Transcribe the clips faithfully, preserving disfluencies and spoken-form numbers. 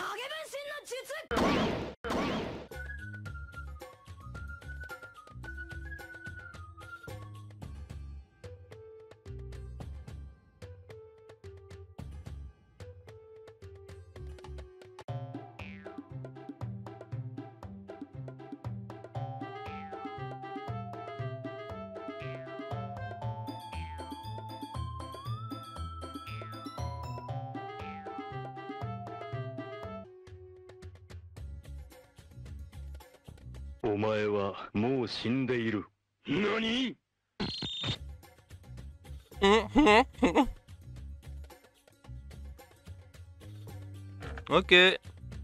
お前はもう死んでいる。何？ Ok.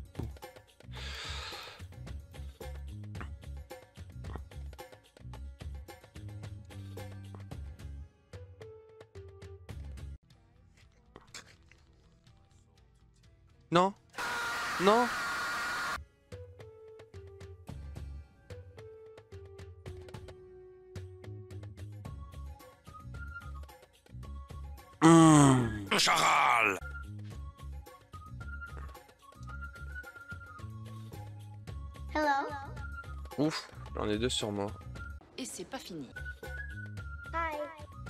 Non. Non. Mmh. Charal. Hello. Ouf, j'en ai deux sur moi. Et c'est pas fini. Hi.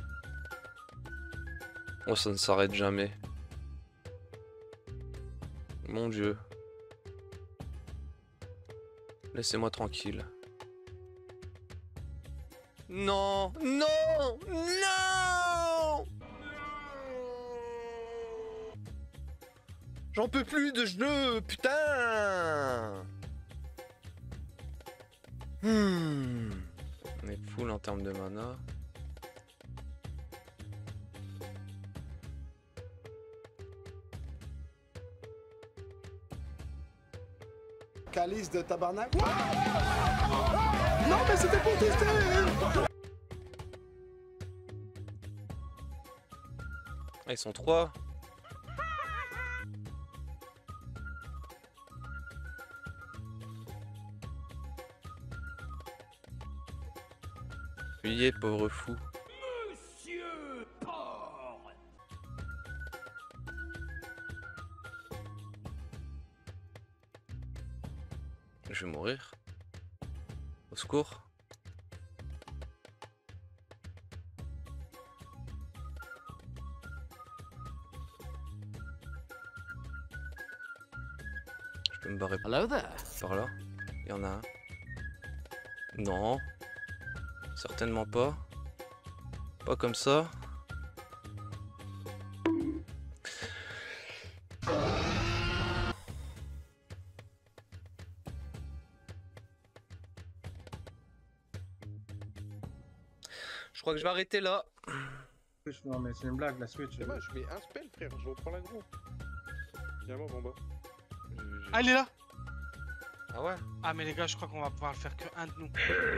Oh, ça ne s'arrête jamais. Mon Dieu. Laissez-moi tranquille. Non, non, non! J'en peux plus de jeu, putain! Hmm. On est full en termes de mana. Calice de tabarnak. Non mais c'était pour tester. Ah, ils sont trois. Fuyez, pauvre fou. Monsieur Porc. Je vais mourir. Au secours. Je peux me barrer par là. Il y en a un. Non. Certainement pas. Pas comme ça. Je crois que je vais arrêter là. Non mais c'est une blague la Switch. C'est moi, je mets un spell frère, je reprends l'aggro. Viens moi en bas. Ah, il est là. Ah ouais. Ah mais les gars, je crois qu'on va pouvoir le faire que un de nous.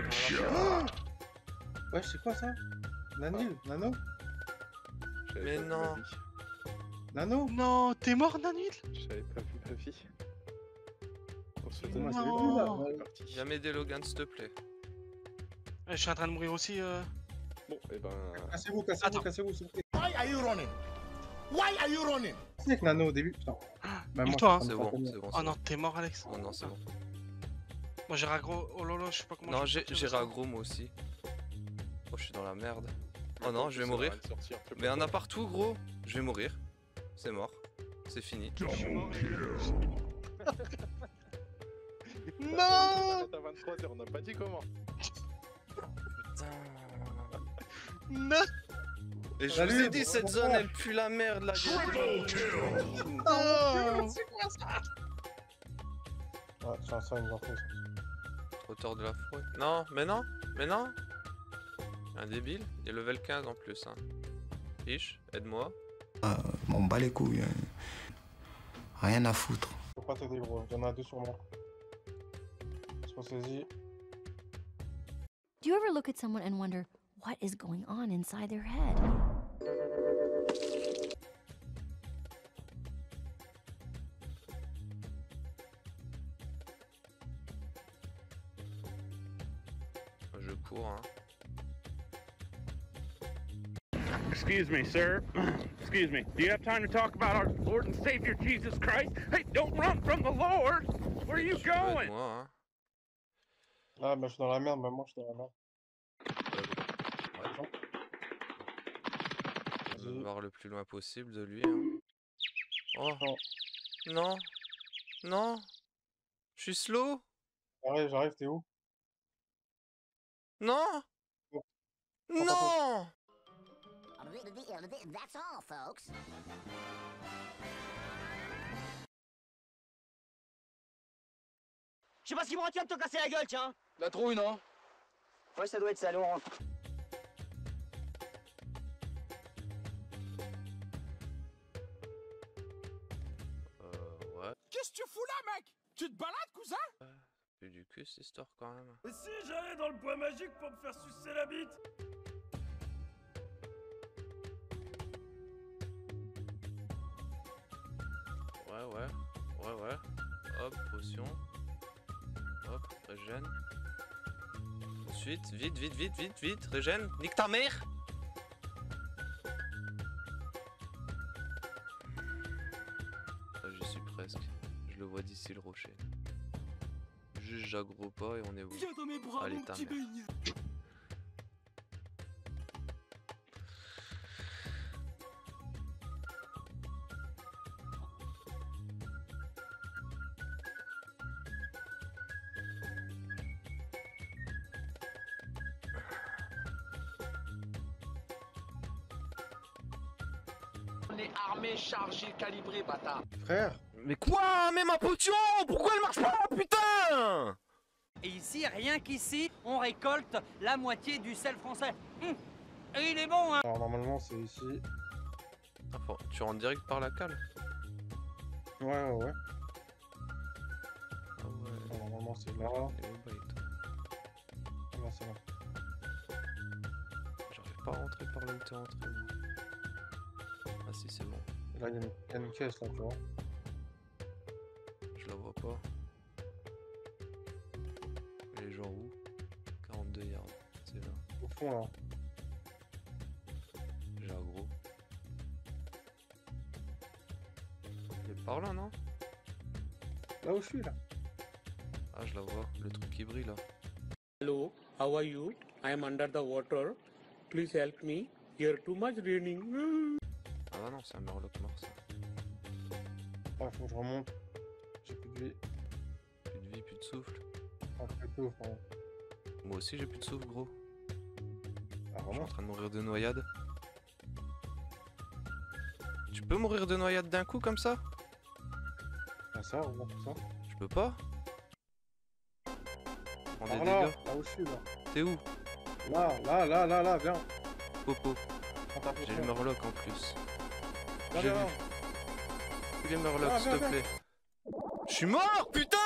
Ouais, c'est quoi ça? Nanil? Nano? Mais non. Nano? Non, t'es mort, Nanil? J'avais pas vu ma vie. On se Comment donne c'est Non. là? Ouais. parti. Viens m'aider Logan s'il te plaît. Je suis en train de mourir aussi. Euh... Bon, et ben. Cassez-vous, cassez-vous, Attends. cassez-vous, s'il vous plaît. Why are you running? Why are you running? C'est que Nano au début, putain. Bah, Il moi, toi, je C'est suis en bon, train de c'est bon. Oh c'est non, bon. t'es mort, Alex. Oh non, c'est bon. Moi j'ai raggro. Oh lolo, je sais pas comment. Non, je j'ai peux j'ai faire ça. raggro moi aussi. Oh, je suis dans la merde. Oh non, je vais mourir. Ça va sortir, je peux Mais il y en pas. a partout, gros. Je vais mourir. C'est mort. C'est fini. Non. T'as vingt-trois heures, on n'a pas dit comment. Non. Et je Salut, vous ai dit, bon cette courage. zone, elle pue la merde, là. Non. Ouais, ça, ça, une info, ça. Trotteur de la forêt. Non, mais non, mais non. Un débile. Il est level quinze en plus. Hein. Fiche, aide-moi. Euh, m'en bats les couilles. hein. Rien à foutre. Faut pas t'aider, gros. Il y en a deux sur moi. Sois saisi. Do you ever look at someone and wonder what is going on inside their head? Je cours, hein. Excuse me, sir. Excuse me. Do you have time to talk about our Lord and Savior Jesus Christ? Hey, don't run from the Lord! Where are you Tu veux de going? moi, hein? Ah, bah, je suis dans la merde, maman, je suis dans la merde. Ouais. On veut Vas-y. voir le plus loin possible de lui, hein. Oh. Non. Non. Non. Je suis slow. J'arrive, j'arrive, t'es où? Non. Oh. Non. That's all, folks. Je sais pas ce qui me retient de te casser la gueule, tiens. La trouille, non? Ouais, ça doit être ça, Laurent. Euh, ouais. Qu'est-ce que tu fous là, mec? Tu te balades, cousin? Fait du cul, cette histoire, quand même. Mais si, j'allais dans le bois magique pour me faire sucer la bite. Ouais, ouais. Ouais, ouais. Hop, potion. Hop, régène. Ensuite, vite, vite, vite, vite, vite, régène. Nique ta mère! Ah, j'y suis presque. Je le vois d'ici le rocher. Juste j'aggro pas et on est où? Viens dans mes bras, Allez, mon ta petit mère. beigne. On est armé, chargé, calibré, bâtard. Frère. Mais quoi? Mais ma potion! Pourquoi elle marche pas, putain? Et ici, rien qu'ici, on récolte la moitié du sel français. Hum. Et il est bon, hein. Alors, normalement, c'est ici. Ah, faut- tu rentres direct par la cale? Ouais, ouais, ouais. Ah ouais. Alors, normalement, c'est là. Il est où, bah, et tout. Ah, non, c'est là. J'arrive pas à rentrer par là où t'es rentré. moi. Ah si, c'est bon. Et là, il y, a une- il y a une caisse, là, tu vois. Je la vois pas. Elle est genre où? quarante-deux yards. C'est là. Au fond, là. J'ai aggro. Elle est par là, non? Là où je suis, là. Ah, je la vois. Le truc qui brille, là. Hello, how are you? I am under the water. Please help me. Here too much raining. Ah bah non, c'est un murloc mort, ça. Ah, faut que je remonte. J'ai plus de vie. Plus de vie, plus de souffle. Ah, très peu, frère. Moi aussi, j'ai plus de souffle, gros. Ah, Je suis vraiment? en train de mourir de noyade. Tu peux mourir de noyade d'un coup, comme ça? Ah, ça, on voit ça. Je peux pas? Prends des Par là, dégâts. là où je suis, là. T'es où? Là, là, là, là, là, viens. Popo. Prends ta J'ai potion. le murloc en plus. Viens, J'ai viens, vu. viens. Il est murloc, Ah, s'il viens, te viens. plaît. Je suis mort, putain!